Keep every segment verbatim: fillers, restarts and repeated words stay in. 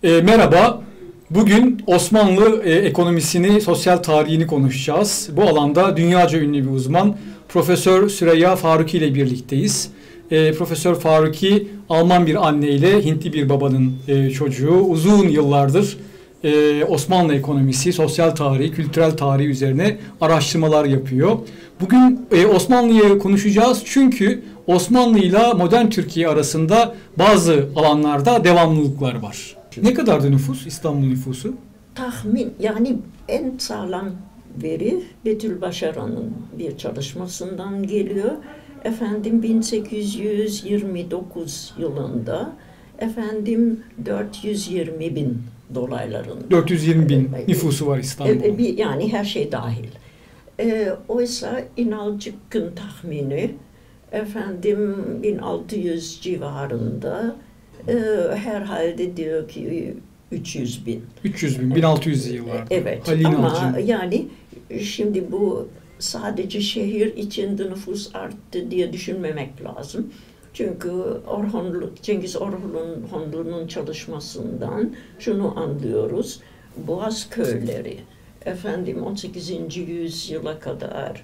E, merhaba. Bugün Osmanlı e, ekonomisini, sosyal tarihini konuşacağız. Bu alanda dünyaca ünlü bir uzman Profesör Süreyya Faruki ile birlikteyiz. E, Profesör Faruki Alman bir anne ile Hintli bir babanın e, çocuğu. Uzun yıllardır e, Osmanlı ekonomisi, sosyal tarihi, kültürel tarihi üzerine araştırmalar yapıyor. Bugün e, Osmanlı'yı konuşacağız çünkü Osmanlı ile modern Türkiye arasında bazı alanlarda devamlılıklar var. Ne kadardı nüfus, İstanbul nüfusu? Tahmin, yani en sağlam veri Betül Başaran'ın bir çalışmasından geliyor. Efendim bin sekiz yüz yirmi dokuz yılında efendim dört yüz yirmi bin dolaylarında. dört yüz yirmi bin nüfusu var İstanbul'un. Yani her şey dahil. E, oysa İnalcık'ın tahmini efendim bin altı yüz civarında, e, herhalde diyor ki üç yüz bin. üç yüz bin, bin altı yüz yıllarda. Evet. Halil Ama İnalcık. yani şimdi bu sadece şehir içinde nüfus arttı diye düşünmemek lazım. Çünkü Orhonlu, Cengiz Orhonlu'nun çalışmasından şunu anlıyoruz. Boğaz köyleri efendim on sekizinci yüzyıla kadar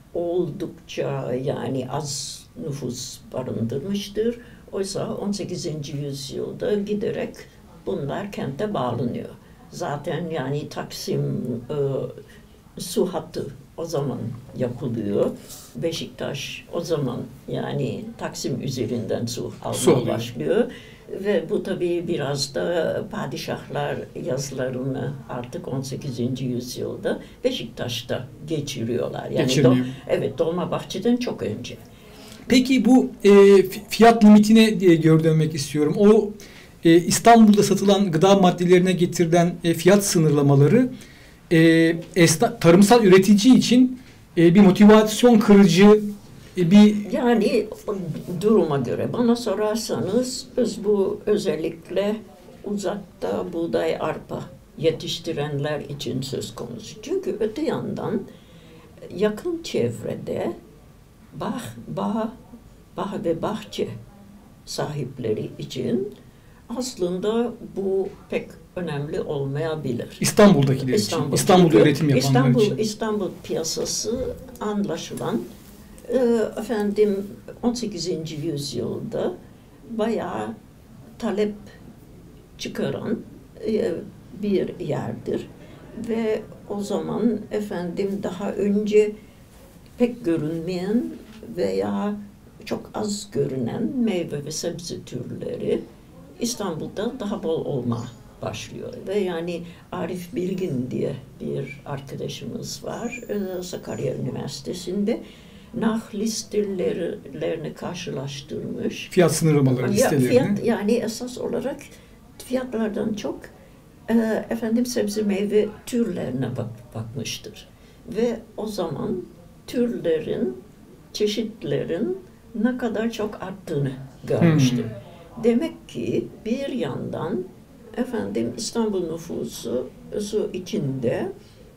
oldukça yani az nüfus barındırmıştır. Oysa on sekizinci yüzyılda giderek bunlar kente bağlanıyor. Zaten yani Taksim e, su hattı o zaman yapılıyor. Beşiktaş o zaman yani Taksim üzerinden su almaya başlıyor. Ve bu tabii biraz da padişahlar yazılarını artık on sekizinci yüzyılda Beşiktaş'ta geçiriyorlar. Yani do, evet, Dolmabahçe'den çok önce. Peki bu e, fiyat limitine e, geri dönmek istiyorum. O e, İstanbul'da satılan gıda maddelerine getirilen e, fiyat sınırlamaları e, esna, tarımsal üretici için e, bir motivasyon kırıcı e, bir... Yani duruma göre bana sorarsanız biz bu özellikle uzakta buğday, arpa yetiştirenler için söz konusu. Çünkü öte yandan yakın çevrede Bağ, bağ, bağ ve bahçe sahipleri için aslında bu pek önemli olmayabilir. İstanbul'dakiler İstanbul, için, İstanbul'da üretim yapanlar İstanbul, için. İstanbul piyasası anlaşılan e, efendim on sekizinci yüzyılda bayağı talep çıkaran e, bir yerdir. Ve o zaman efendim daha önce pek görünmeyen veya çok az görünen meyve ve sebze türleri İstanbul'da daha bol olma başlıyor. Ve yani Arif Bilgin diye bir arkadaşımız var Sakarya Üniversitesi'nde. Nah listelerini karşılaştırmış. Fiyat sınırlamaları listelerini. Fiyat, yani esas olarak fiyatlardan çok e, efendim sebze meyve türlerine bak, bakmıştır. Ve o zaman türlerin, çeşitlerin ne kadar çok arttığını görmüştür. Hmm. Demek ki bir yandan efendim İstanbul nüfusu su içinde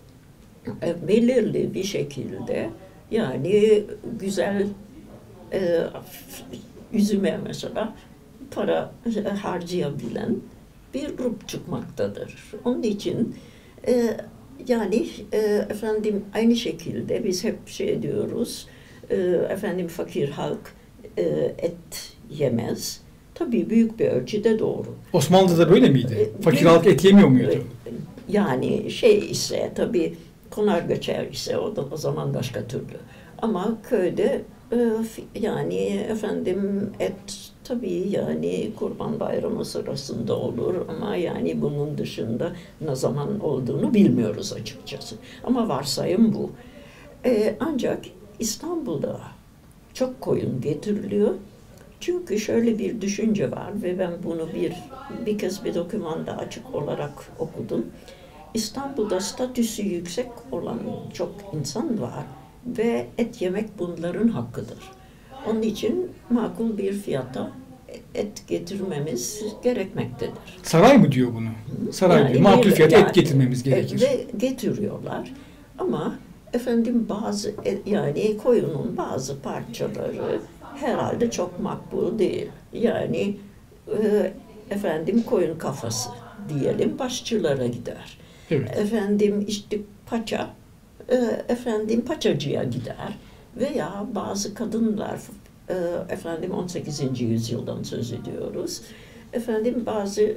e, belirli bir şekilde yani güzel e, üzüme mesela para harcayabilen bir grup çıkmaktadır. Onun için e, yani e, efendim aynı şekilde biz hep şey diyoruz, e, efendim fakir halk e, et yemez. Tabii büyük bir ölçüde doğru. Osmanlı'da da böyle miydi? E, fakir büyük, halk et yemiyor muydu? Yani şey ise tabii konar göçer ise o da o zaman başka türlü. Ama köyde e, yani efendim et tabii yani Kurban Bayramı sırasında olur ama yani bunun dışında ne zaman olduğunu bilmiyoruz açıkçası. Ama varsayım bu. Ee, ancak İstanbul'da çok koyun getiriliyor. Çünkü şöyle bir düşünce var ve ben bunu bir bir kez bir dokümanda açık olarak okudum. İstanbul'da statüsü yüksek olan çok insan var ve et yemek bunların hakkıdır. Onun için makul bir fiyata et getirmemiz gerekmektedir. Saray mı diyor bunu? Saray yani diyor. Makul fiyata yani, et getirmemiz gerekir. Ve getiriyorlar. Ama efendim bazı yani koyunun bazı parçaları herhalde çok makbul değil. Yani e, efendim koyun kafası diyelim başçılara gider. Evet. Efendim işte paça, e, efendim paçacıya gider. Veya bazı kadınlar, e, efendim on sekizinci yüzyıldan söz ediyoruz. Efendim bazı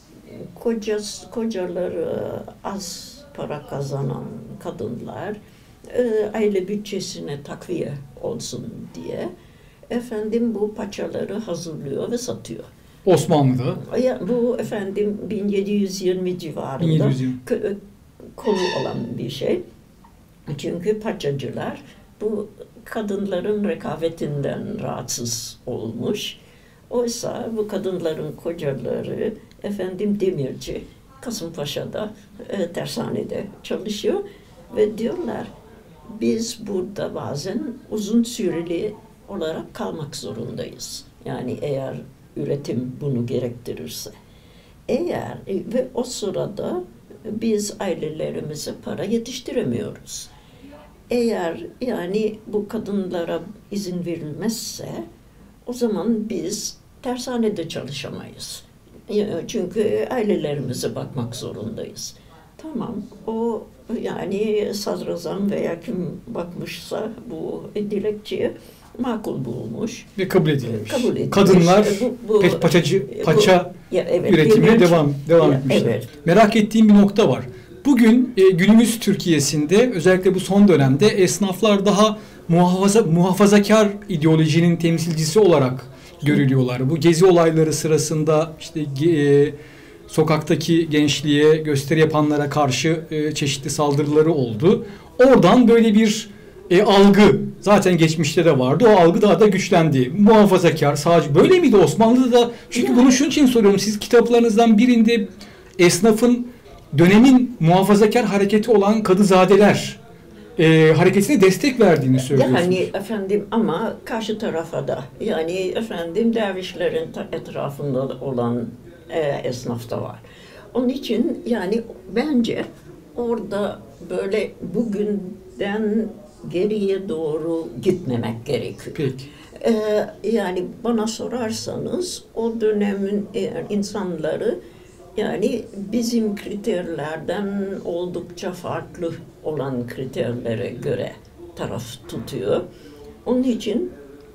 kocas, kocaları az para kazanan kadınlar, e, aile bütçesine takviye olsun diye efendim bu paçaları hazırlıyor ve satıyor. Osmanlı'da. Ya, bu efendim bin yedi yüz yirmi civarında bin yedi yüz yirmi. konu olan bir şey. Çünkü paçacılar bu kadınların rekabetinden rahatsız olmuş. Oysa bu kadınların kocaları efendim demirci, Kasımpaşa'da e, tersanede çalışıyor ve diyorlar biz burada bazen uzun süreli olarak kalmak zorundayız. Yani eğer üretim bunu gerektirirse. Eğer ve o sırada biz ailelerimize para yetiştiremiyoruz. Eğer yani bu kadınlara izin verilmezse o zaman biz tersanede çalışamayız. Çünkü ailelerimize bakmak zorundayız. Tamam, o yani sadrazam veya kim bakmışsa bu dilekçeyi makul bulmuş. Ve kabul edilmiş. Kabul edilmiş. Kadınlar bu, bu, pek paçacı, paça bu, ya evet, üretimine demirci, devam devam ya, etmişler. Evet. Merak ettiğim bir nokta var. Bugün e, günümüz Türkiye'sinde özellikle bu son dönemde esnaflar daha muhafaza, muhafazakar ideolojinin temsilcisi olarak görülüyorlar. Bu gezi olayları sırasında işte e, sokaktaki gençliğe, gösteri yapanlara karşı e, çeşitli saldırıları oldu. Oradan böyle bir e, algı zaten geçmişte de vardı. O algı daha da güçlendi. Muhafazakar, sağcı. Böyle miydi Osmanlı'da da? Çünkü yani. Bunu şunun için soruyorum. Siz kitaplarınızdan birinde esnafın dönemin muhafazakar hareketi olan Kadızadeler e, hareketine destek verdiğini söylüyorsunuz. Yani efendim ama karşı tarafa da yani efendim dervişlerin etrafında olan e, esnaf da var. Onun için yani bence orada böyle bugünden geriye doğru gitmemek gerekiyor. Peki. Ee, yani bana sorarsanız o dönemin insanları yani bizim kriterlerden oldukça farklı olan kriterlere göre taraf tutuyor. Onun için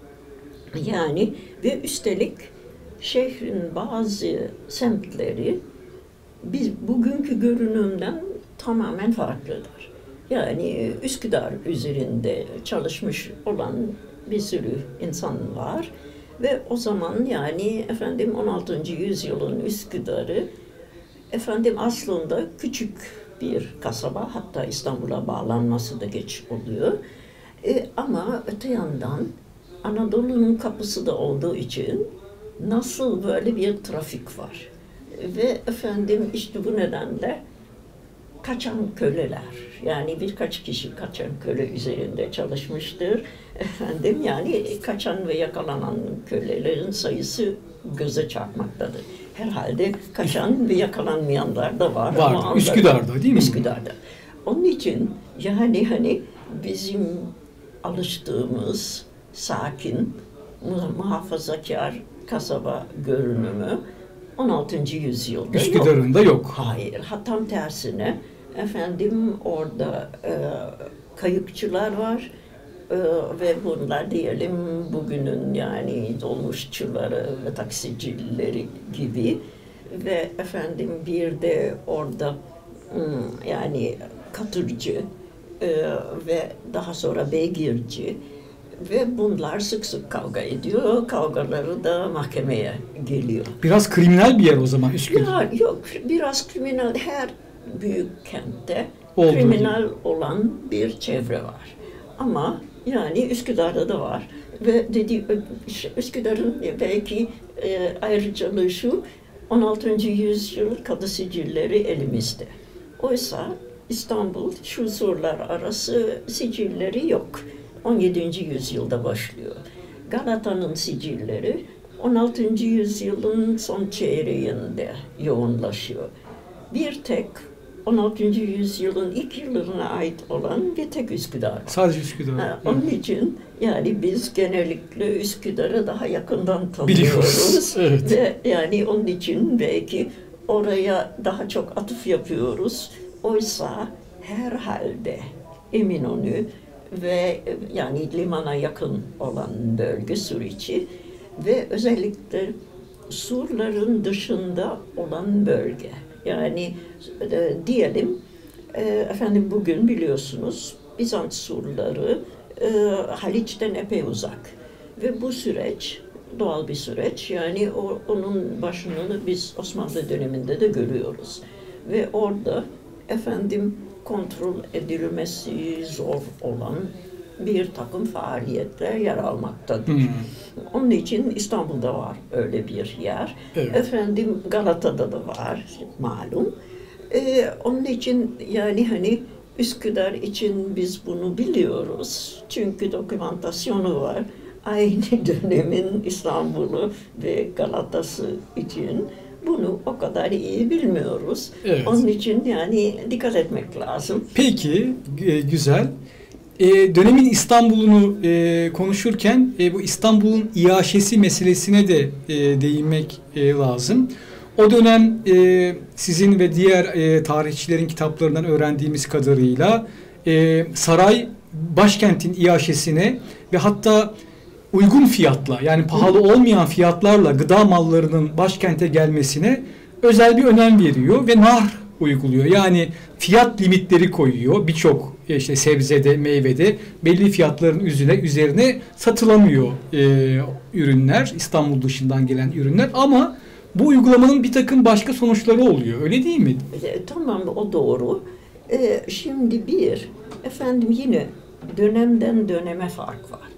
yani ve üstelik şehrin bazı semtleri biz bugünkü görünümden tamamen farklıdır. Yani Üsküdar üzerinde çalışmış olan bir sürü insan var ve o zaman yani efendim on altıncı yüzyılın Üsküdar'ı efendim aslında küçük bir kasaba, hatta İstanbul'a bağlanması da geç oluyor. E, ama öte yandan Anadolu'nun kapısı da olduğu için nasıl böyle bir trafik var. Ve efendim işte bu nedenle kaçan köleler, yani birkaç kişi kaçan köle üzerinde çalışmıştır. Efendim yani kaçan ve yakalanan kölelerin sayısı göze çarpmaktadır. Herhalde kaçan ve yakalanmayanlar da var. Var. Ama Üsküdar'da değil mi? Üsküdar'da. Onun için yani hani bizim alıştığımız sakin, muhafazakar kasaba görünümü on altıncı yüzyılda Üsküdar'ın da yok. Hayır, ha, tam tersine efendim orada e, kayıkçılar var e, ve bunlar diyelim bugünün yani dolmuşçuları ve taksicileri gibi ve efendim bir de orada yani katırcı e, ve daha sonra beygirci ve bunlar sık sık kavga ediyor. Kavgaları da mahkemeye geliyor. Biraz kriminal bir yer o zaman Üsküdar. Ya, yok, biraz kriminal. Her büyük kentte Olduğu kriminal gibi. olan bir çevre var. Ama yani Üsküdar'da da var. Ve dedi Üsküdar'ın belki e, ayrıcalığı şu, on altıncı yüzyıl kadı sicilleri elimizde. Oysa İstanbul şu surlar arası sicilleri yok. on yedinci yüzyılda başlıyor. Galata'nın sicilleri on altıncı yüzyılın son çeyreğinde yoğunlaşıyor. Bir tek on altıncı yüzyılın ilk yıllarına ait olan bir tek Üsküdar. Sadece Üsküdar. Ha, onun evet. için yani biz genellikle Üsküdar'ı daha yakından tanıyoruz. Biliyoruz. Evet. Ve yani onun için belki oraya daha çok atıf yapıyoruz. Oysa herhalde Eminönü ve yani limana yakın olan bölge Suriçi ve özellikle surların dışında olan bölge. Yani e, diyelim e, efendim bugün biliyorsunuz Bizans surları e, Haliç'ten epey uzak ve bu süreç doğal bir süreç. Yani o, onun başını biz Osmanlı döneminde de görüyoruz ve orada efendim kontrol edilmesi zor olan bir takım faaliyetler yer almaktadır. Hmm. Onun için İstanbul'da var öyle bir yer. Evet. Efendim Galata'da da var malum. Ee, onun için yani hani Üsküdar için biz bunu biliyoruz. Çünkü dokümantasyonu var. Aynı dönemin İstanbul'u ve Galata'sı için bunu o kadar iyi bilmiyoruz. Evet. Onun için yani dikkat etmek lazım. Peki, e, güzel. E, dönemin İstanbul'unu e, konuşurken e, bu İstanbul'un iaşesi meselesine de e, değinmek e, lazım. O dönem e, sizin ve diğer e, tarihçilerin kitaplarından öğrendiğimiz kadarıyla e, saray başkentin iaşesine ve hatta uygun fiyatla yani pahalı olmayan fiyatlarla gıda mallarının başkente gelmesine özel bir önem veriyor ve nar uyguluyor. Yani fiyat limitleri koyuyor. Birçok işte sebzede, meyvede belli fiyatların üzerine üzerine satılamıyor e, ürünler, İstanbul dışından gelen ürünler ama bu uygulamanın bir takım başka sonuçları oluyor. Öyle değil mi? E, tamam, o doğru. E, şimdi bir, efendim yine dönemden döneme fark var.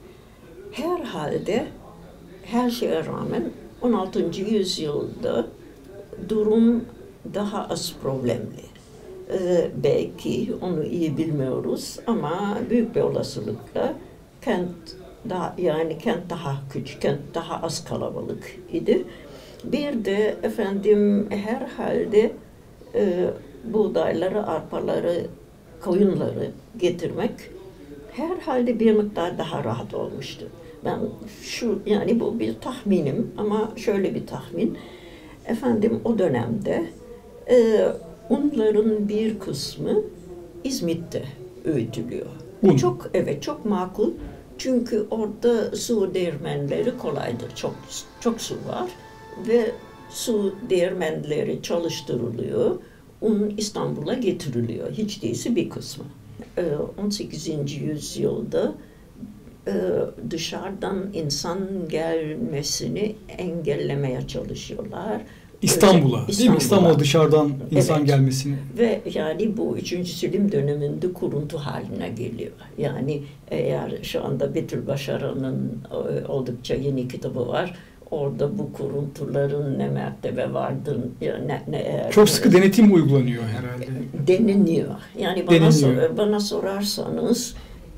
Herhalde her şeye rağmen on altıncı yüzyılda durum daha az problemli. Ee, belki onu iyi bilmiyoruz ama büyük bir olasılıkla kent daha yani kent daha küçük, kent daha az kalabalık idi. Bir de efendim herhalde e, buğdayları, arpaları, koyunları getirmek herhalde bir miktar daha rahat olmuştu. Ben şu yani bu bir tahminim ama şöyle bir tahmin. Efendim o dönemde e, unların bir kısmı İzmit'te öğütülüyor. Un. Çok evet çok makul. Çünkü orada su değirmenleri kolaydır. Çok çok su var ve su değirmenleri çalıştırılıyor. Un İstanbul'a getiriliyor. Hiç değilse bir kısmı. E, on sekizinci yüzyılda e, dışarıdan insan gelmesini engellemeye çalışıyorlar. İstanbul'a, değil mi? İstanbul'a dışarıdan insan evet. gelmesini. Ve yani bu üçüncü Selim döneminde kuruntu haline geliyor. Yani eğer şu anda Betül Başaran'ın oldukça yeni kitabı var. Orada bu kuruntuların ne mertebe vardır, ne, ne eğer... Çok sıkı denetim uygulanıyor herhalde. Deniliyor. Yani bana, sor, bana sorarsanız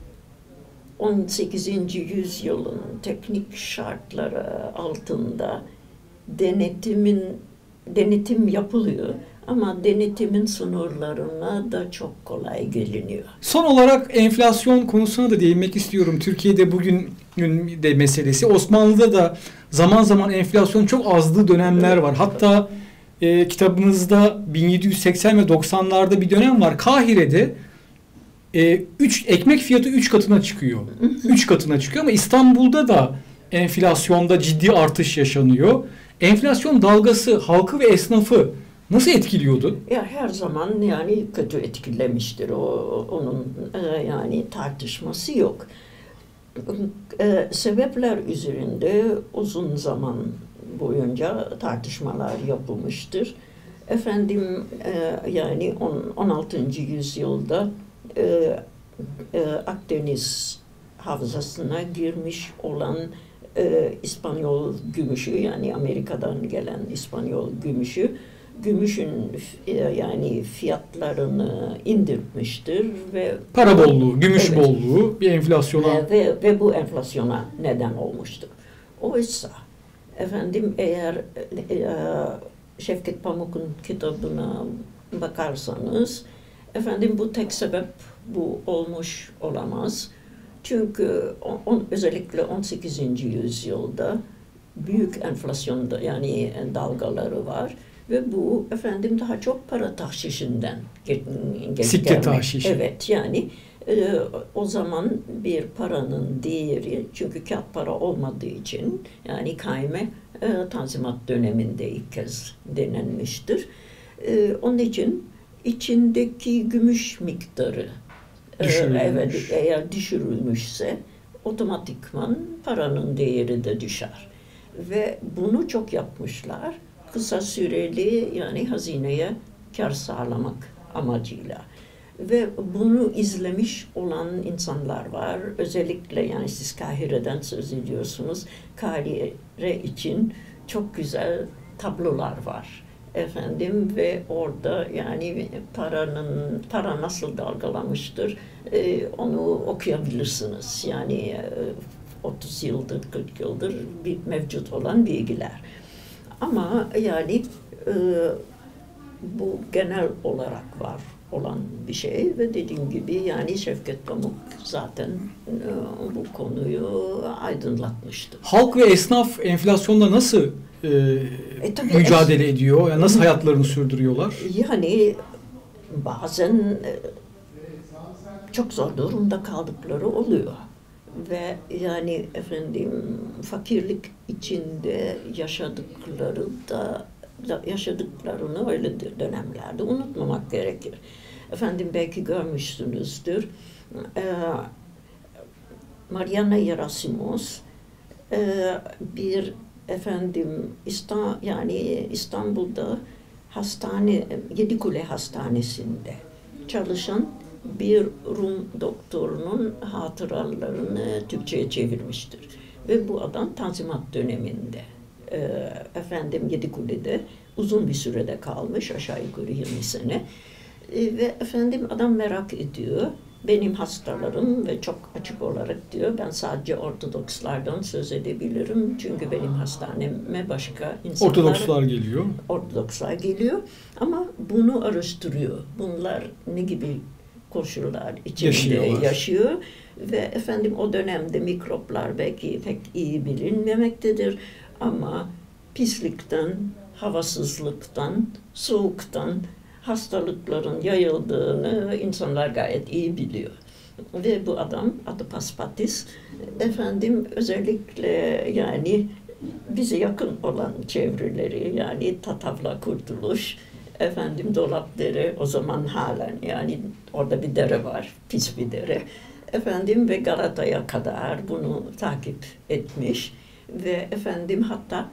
on sekizinci yüzyılın teknik şartları altında denetimin denetim yapılıyor ama denetimin sınırlarına da çok kolay geliniyor. Son olarak enflasyon konusuna da değinmek istiyorum. Türkiye'de bugün de meselesi. Osmanlı'da da zaman zaman enflasyon çok azdığı dönemler var. Hatta e, kitabınızda bin yedi yüz seksen ve doksanlarda bir dönem var. Kahire'de e, üç, ekmek fiyatı üç katına çıkıyor. üç katına çıkıyor ama İstanbul'da da enflasyonda ciddi artış yaşanıyor. Enflasyon dalgası halkı ve esnafı nasıl etkiliyordu? Ya her zaman yani kötü etkilemiştir. O onun e, yani tartışması yok. E, sebepler üzerinde uzun zaman boyunca tartışmalar yapılmıştır. Efendim e, yani on altıncı yüzyılda e, e, Akdeniz havzasına girmiş olan e, İspanyol gümüşü yani Amerika'dan gelen İspanyol gümüşü gümüşün e, yani fiyatlarını indirmiştir ve para bolluğu, gümüş evet, bolluğu bir enflasyona ve, ve, ve bu enflasyona neden olmuştur. Oysa efendim eğer e, Şevket Pamuk'un kitabına bakarsanız efendim bu tek sebep bu olmuş olamaz. Çünkü on, özellikle on sekizinci yüzyılda büyük enflasyonda yani dalgaları var Ve bu efendim daha çok para tahşişinden gel Sikke tahşiş. Evet, yani e, o zaman bir paranın değeri, çünkü kağıt para olmadığı için, yani kaime e, Tanzimat döneminde ilk kez denenmiştir. E, onun için içindeki gümüş miktarı e, evet, eğer düşürülmüşse otomatikman paranın değeri de düşer. Ve bunu çok yapmışlar. Kısa süreli, yani hazineye kar sağlamak amacıyla. Ve bunu izlemiş olan insanlar var. Özellikle, yani siz Kahire'den söz ediyorsunuz. Kahire için çok güzel tablolar var. Efendim, ve orada yani paranın para nasıl dalgalanmıştır e, onu okuyabilirsiniz. Yani e, otuz yıldır, kırk yıldır bir mevcut olan bilgiler. Ama yani e, bu genel olarak var olan bir şey ve dediğim gibi yani Şevket Pamuk zaten e, bu konuyu aydınlatmıştı. Halk ve esnaf enflasyonla nasıl e, e, tabii mücadele es- ediyor? Yani nasıl hayatlarını sürdürüyorlar? Yani bazen e, çok zor durumda kaldıkları oluyor. Ve yani efendim fakirlik içinde yaşadıkları da yaşadıklarını öyle dönemlerde unutmamak gerekir. Efendim belki görmüşsünüzdür. Ee, Mariana Yerasimos e, bir efendim İstanbul, yani İstanbul'da hastane, Yedikule Hastanesi'nde çalışan bir Rum doktorunun hatıralarını Türkçe'ye çevirmiştir. Ve bu adam Tanzimat döneminde e, efendim Yedikule'de uzun bir sürede kalmış, aşağı yukarı yirmi sene. E, ve efendim adam merak ediyor. Benim hastalarım ve çok açık olarak diyor, ben sadece Ortodokslardan söz edebilirim. Çünkü benim hastaneme başka insanlar... Ortodokslar geliyor. Ortodokslar geliyor. Ama bunu araştırıyor. Bunlar ne gibi koşullar içinde yaşıyor ve efendim o dönemde mikroplar belki pek iyi bilinmemektedir ama pislikten, havasızlıktan, soğuktan hastalıkların yayıldığını insanlar gayet iyi biliyor. Ve bu adam adı Paspatis efendim özellikle yani bize yakın olan çevreleri, yani Tatavla, Kurtuluş, efendim Dolapdere, o zaman halen yani orada bir dere var, pis bir dere. Efendim ve Galata'ya kadar bunu takip etmiş ve efendim hatta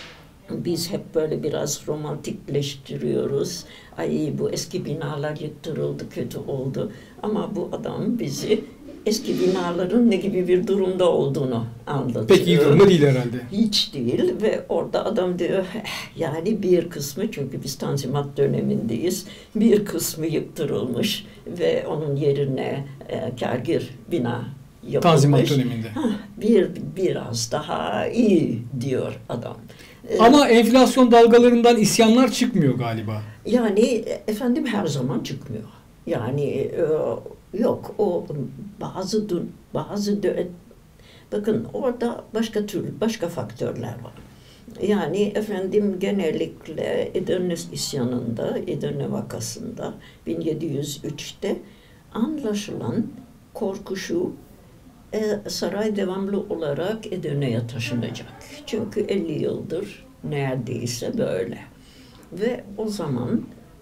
biz hep böyle biraz romantikleştiriyoruz. Ay bu eski binalar yıktırıldı, kötü oldu. Ama bu adam bizi eski binaların ne gibi bir durumda olduğunu anlatıyor. Pek iyi durumda değil herhalde. Hiç değil ve orada adam diyor yani bir kısmı, çünkü biz Tanzimat dönemindeyiz, bir kısmı yıktırılmış ve onun yerine e, kârgir bina yapılmış. Tanzimat döneminde. Bir, biraz daha iyi diyor adam. Ama enflasyon dalgalarından isyanlar çıkmıyor galiba. Yani efendim her zaman çıkmıyor. Yani e, yok o bazı bazı bakın orada başka tür başka faktörler var. Yani efendim genellikle Edirne isyanında, Edirne vakasında bin yedi yüz üçte anlaşılan korku şu, e, saray devamlı olarak Edirne'ye taşınacak. Çünkü elli yıldır neredeyse böyle. Ve o zaman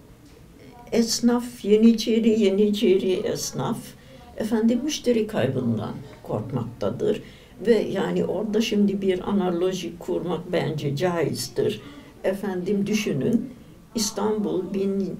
esnaf, Yeniçeri, Yeniçeri esnaf efendim müşteri kaybından korkmaktadır. Ve yani orada şimdi bir analoji kurmak bence caizdir. Efendim düşünün, İstanbul bin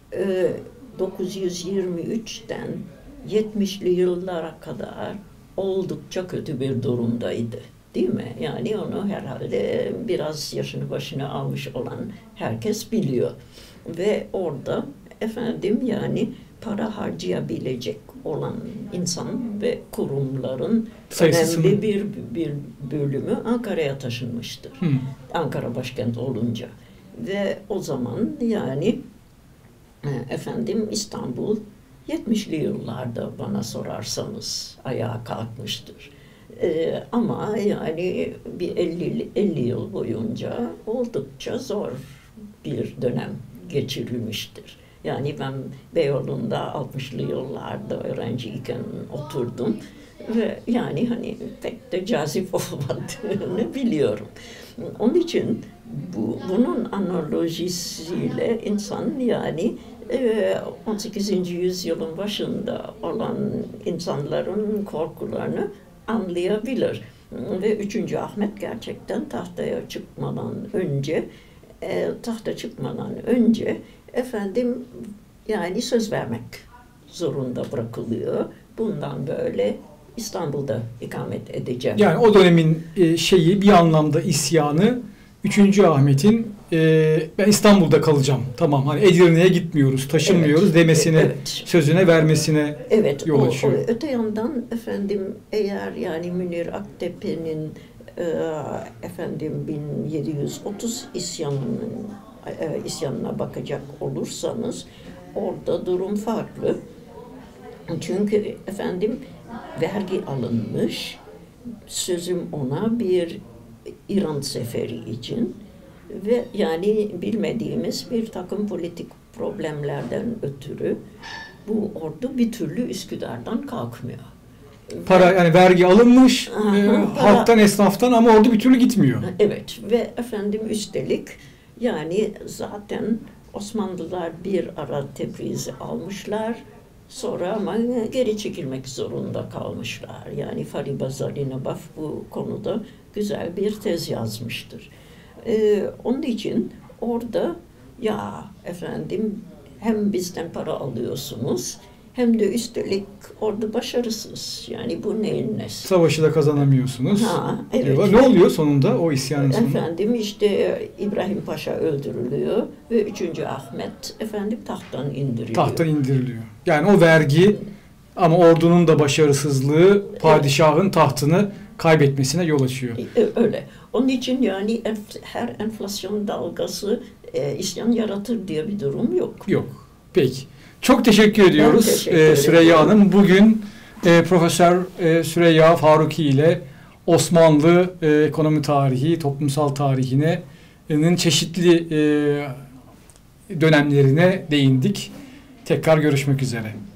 dokuz yüz yirmi üçten yetmişli yıllara kadar oldukça kötü bir durumdaydı. Değil mi? Yani onu herhalde biraz yaşını başına almış olan herkes biliyor. Ve orada efendim yani para harcayabilecek olan insan ve kurumların sayısının önemli bir, bir bölümü Ankara'ya taşınmıştır. Hmm. Ankara başkent olunca. Ve o zaman yani efendim İstanbul yetmişli yıllarda bana sorarsanız ayağa kalkmıştır. Ee, ama yani bir elli, elli yıl boyunca oldukça zor bir dönem geçirilmiştir. Yani ben Beyoğlu'nda altmışlı yıllarda öğrenciyken oturdum ve yani hani pek de cazip olmadığını biliyorum. Onun için bu, bunun analojisiyle insan yani on sekizinci yüzyılın başında olan insanların korkularını anlayabilir. Ve üçüncü Ahmet gerçekten tahtaya çıkmadan önce, e, tahta çıkmadan önce efendim yani söz vermek zorunda bırakılıyor. Bundan böyle İstanbul'da ikamet edeceğim. Yani o dönemin e, şeyi bir anlamda isyanı üçüncü Ahmet'in e, ben İstanbul'da kalacağım. Tamam hani Edirne'ye gitmiyoruz, taşınmıyoruz evet, demesine, evet. sözüne vermesine evet, yol o, açıyor. O, öte yandan efendim eğer yani Münir Aktepe'nin e, efendim bin yedi yüz otuz isyanının e, isyanına bakacak olursanız orada durum farklı. Çünkü efendim vergi alınmış, sözüm ona bir İran seferi için ve yani bilmediğimiz bir takım politik problemlerden ötürü bu ordu bir türlü Üsküdar'dan kalkmıyor. Para yani vergi alınmış, Aha, e, para, halktan, esnaftan ama ordu bir türlü gitmiyor. Evet ve efendim üstelik yani zaten Osmanlılar bir ara Tebriz'i almışlar. Sonra ama geri çekilmek zorunda kalmışlar. Yani Fariba Zalinabaf bu konuda güzel bir tez yazmıştır. Ee, onun için orada ya efendim hem bizden para alıyorsunuz hem de üstelik orada başarısız. Yani bu neyin nesi? Savaşı da kazanamıyorsunuz. Ha, evet. Ne oluyor sonunda o isyanın sonunda? Efendim işte İbrahim Paşa öldürülüyor ve üçüncü Ahmet efendim tahttan indiriliyor. Tahttan indiriliyor. Yani o vergi ama ordunun da başarısızlığı padişahın evet. tahtını kaybetmesine yol açıyor. Öyle. Onun için yani her enflasyon dalgası e, isyan yaratır diye bir durum yok. Yok. Peki. Çok teşekkür ediyoruz teşekkür e, Süreyya Hanım. Bugün e, Profesör e, Süreyya Faruki ile Osmanlı e, ekonomi tarihi, toplumsal tarihinin çeşitli e, dönemlerine değindik. Tekrar görüşmek üzere.